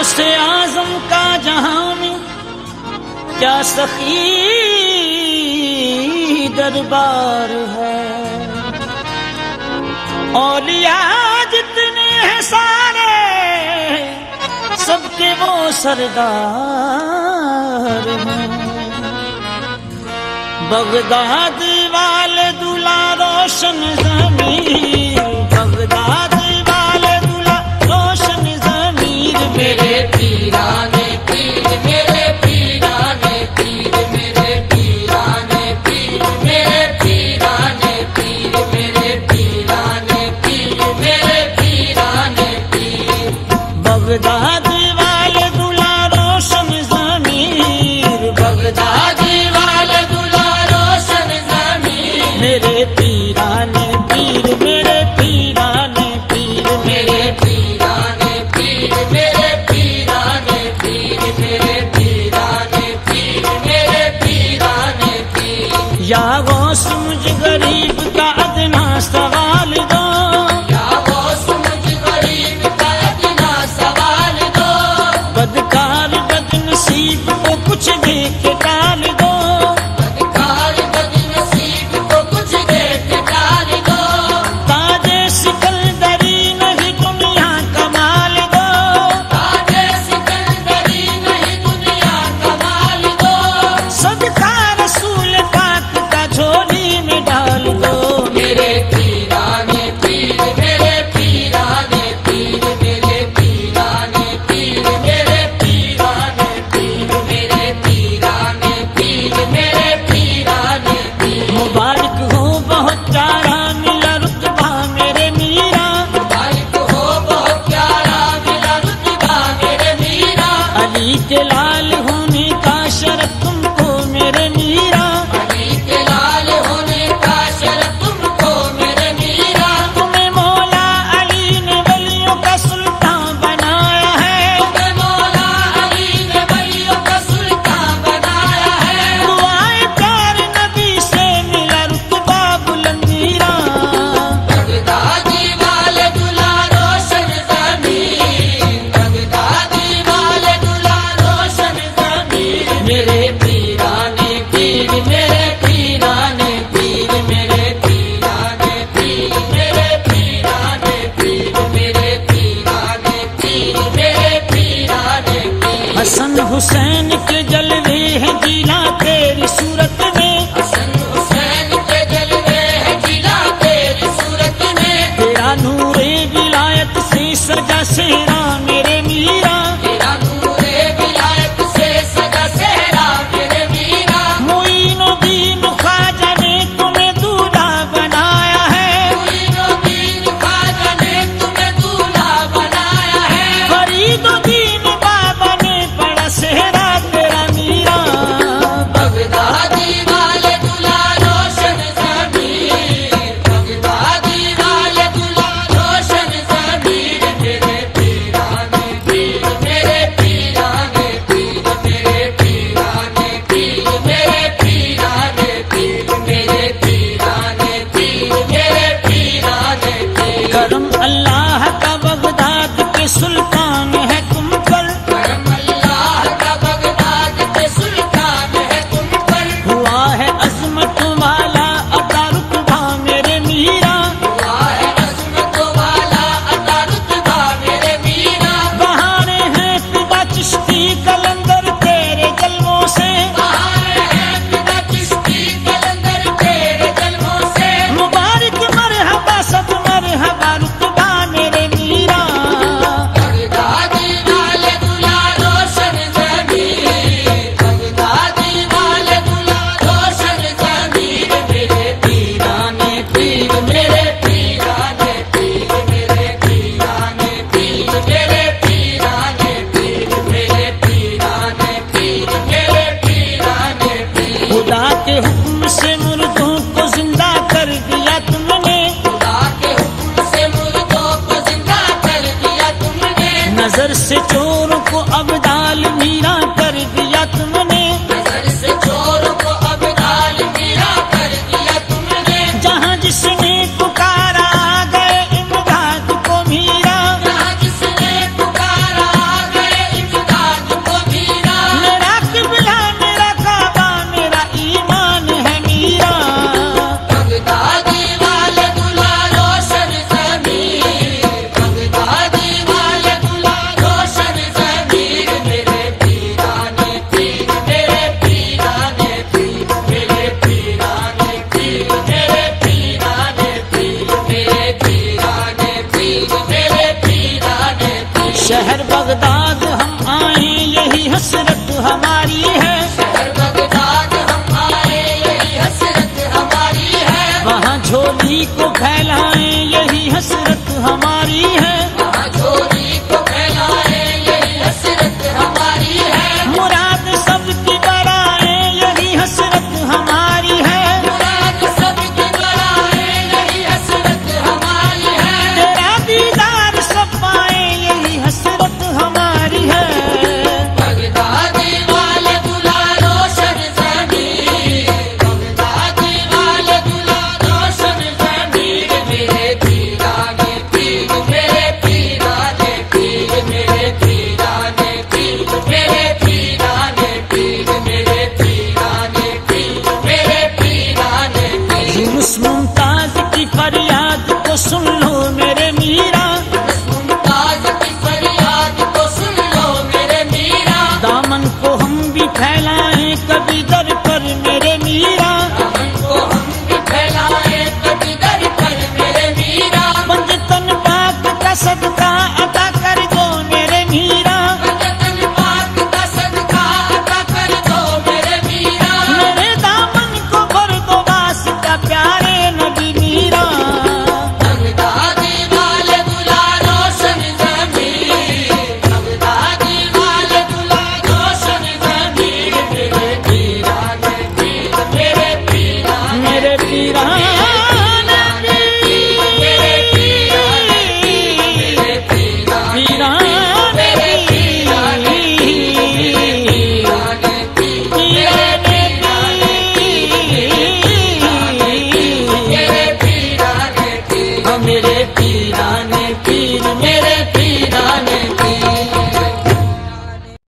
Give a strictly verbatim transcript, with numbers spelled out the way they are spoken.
गौसे आजम का जहां में क्या सखी दरबार है। औलिया जितने हैं सारे सबके वो सरदार हैं। बगदाद वाले दुल्हा रोशन ज़मीर, बगदाद वाले दुल्हा रोशन ज़मीर। मेरे पीराने पीर, मेरे पीराने पीर, मेरे पीराने पीर, मेरे पीराने पीर, मेरे पीराने पीर, मेरे पीराने पीर। बगदाद वाले दुल्हा रोशन ज़मीर, बगदाद वाले दुल्हा रोशन ज़मीर। मेरे पीराने पीर, मेरे पीराने पीर, मेरे पीराने पीर, मेरे पीराने पीर, मेरे पीराने पीर, मेरे पीराने पीर। या गौस मुझ गरीब का अदना सवाल दो, या गौस मुझ गरीब का अदना सवाल दो। बदकार बदनसीब को कुछ दे के टाल दो, बदकार बदनसीब को कुछ दे के टाल दो। ताजे सिकंदरी नहीं दुनिया कमाल दो, ताजे सिकंदरी नहीं दुनिया कमाल दो। सदका रसूल पाक का झोली में डाल दो। मेरे पीराने पीर, मेरे पीराने पीर, मेरे पीराने पीर, मेरे पीराने पीर, मेरे पीराने पीर, मेरे पीराने पीर। मुबारक हो बहुत प्यारा मिला रुतबा मेरे मीरा, मुबारक हो बहुत प्यारा मिला रुतबा मेरे मीरा। अली के लाल होने का शरफ तुमको मेरे मीरा। अली के लाल होने का शरफ तुमको मेरे मीरा। तुम्हें मौला अली ने वलियों का सुल्तान बनाया है, तुम्हें मौला अली ने वलियों का सुल्तान बनाया है। दुआए प्यार नबी से मिला रुतबा बुलंदीरा। बगदादी वाले दुल्हा रोशन ज़मीर, बगदादी वाले दुल्हा रोशन ज़मीर। मेरे पीराने पीर, मेरे पीराने पीर, मेरे पीराने पीर, मेरे पीराने पीर, मेरे पीराने पीर, मेरे पीराने पीर। हसन हुसैन के जलवे हैं जिला तेरी सूरत में, हसन हुसैन के जलवे हैं जिला तेरी सूरत में। तेरा नूरे विलायत से सजा सेहरा मेरे मीरा। तेरा नूरे विलायत से सजा सेहरा मेरे मीरा। मुईनुद्दीन ख्वाजा ने तुम्हें दूल्हा बनाया है, मुईनुद्दीन ख्वाजा ने तुम्हें दूल्हा बनाया है। फरीदुद्दीन बाबा ने बड़ा सेहरा तेरा मीरा। बगदादी वाले दुल्हा रोशन ज़मीर, बगदादी वाले दुल्हा रोशन ज़मीर। मेरे पीराने पीर, मेरे पीराने पीर, मेरे पीराने पीर, मेरे पीराने पीर, मेरे पीराने पीर, मेरे पीराने पीर। करम अल्लाह का बगदाद के सुल्तान है तुम पर, करम अल्लाह का बगदाद के सुल्तान है तुम पर। हुआ है अजमत वाला अता रुतबा मेरे मीरा। हुआ है अज़मत वाला अता रुतबा मेरे मीरा। बहाने हैं पिता चिश्ती कलंदर तेरे जलवों से, बहार है पिता चिश्ती कलंदर तेरे जलवों से। मुबारक मरहबा सब मरहबा रुतबा मेरे मीरा। बगदादी वाले दुल्हा रोशन ज़मीर, बगदादी वाले दुल्हा रोशन ज़मीर। मेरे पीराने पीर, मेरे पीराने पीर, मेरे पीराने पीर, मेरे पीराने पीर, मेरे पीराने पीर, मेरे पीराने पीर। खुदा के हुक्म से मुर्दों को जिंदा कर दिया तुमने, खुदा के हुक्म से मुर्दों को जिंदा कर दिया तुमने। नजर से चोरों को अबदाल मीरा कर दिया तुमने। नजर से चोरों को अबदाल मीरा कर दिया तुमने। जहाँ जिसने पुकारा गए इमदाद को मीरा, जहाँ जिसने पुकारा गए बगदाद हम आए यही हसरत हमारी है, शहर बगदाद हम आए यही हसरत हमारी है, वहाँ झोली को फैलाएं यही हसरत हमारी है, वहाँ झोली को फैलाए यही हसरत हमारी है, मुराद सबकी बढ़ाए यही हसरत हमारी है, मुराद सबकी बढ़ाए यही हसरत हमारी है, तेरा दीदार सब पाए यही हसरत हमारी है। बगदादी वाले दुल्हा रोशन ज़मीर, बगदादी वाले दुल्हा रोशन ज़मीर, मेरे पीराने पीर, मेरे पीराने पीर, मेरे पीराने पीर, मेरे पीराने पीर, मेरे पीराने पीर, मेरे पीराने पीर। यूनुस मुमताज की फरियाद को सुन लो मेरे मीरा, मुमताज की फरियाद को सुन लो मेरे मीरा, दामन को हम भी फैलाएं कभी दर पर मेरे मीरा, दामन को हम भी फैलाए कभी दर पर मेरे मीरा, पंजतन पाक का सदका अदा कर दो मेरे मीरा, पंजतन पाक का सदका अता कर दो मेरे मीरा, मेरे दामन को भर दो वास्ता प्यारे नबी मीरा। बगदादी वाले दुल्हा रोशन ज़मीर, बगदादी वाले दुल्हा रोशन ज़मीर, मेरे पीराने पीर, मेरे पीराने मेरे पीरा